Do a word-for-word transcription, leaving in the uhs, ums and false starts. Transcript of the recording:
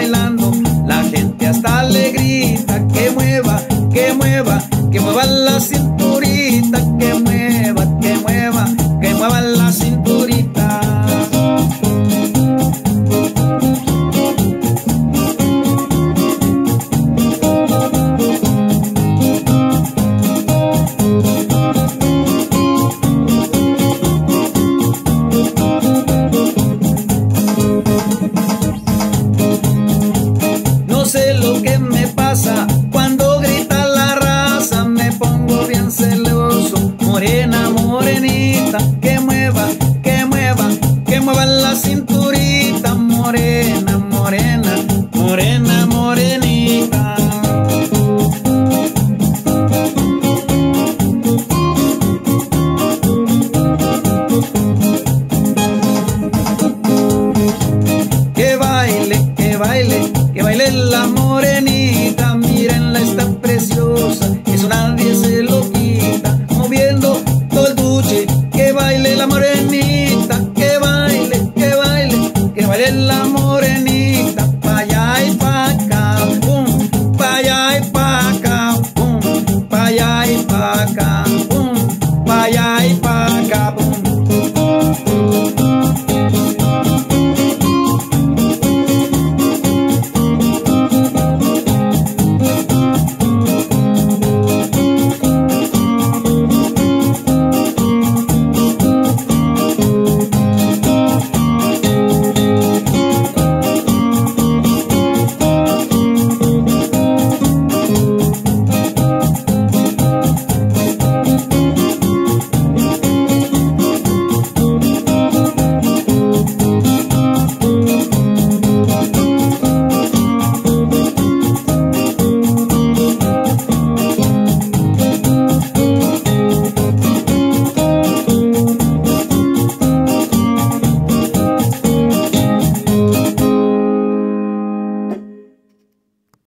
bailando, la gente hasta le grita que mueva, que mueva, que mueva la cinturita, que mueva, que mueva, que mueva la cinturita. No sé lo que me pasa cuando grita la raza, me pongo bien celoso. Morena, morenita, que mueva, que mueva, que mueva la cinturita. Morena, morena, morena, morenita. Que baile, que baile, que baile la morena.